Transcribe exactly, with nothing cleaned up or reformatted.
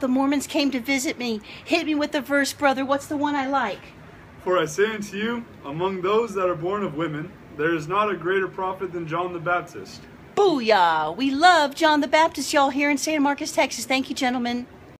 the Mormons came to visit me. Hit me with the verse, brother. What's the one I like? For I say unto you, among those that are born of women, there is not a greater prophet than John the Baptist. Booyah! We love John the Baptist, y'all, here in San Marcos, Texas. Thank you, gentlemen.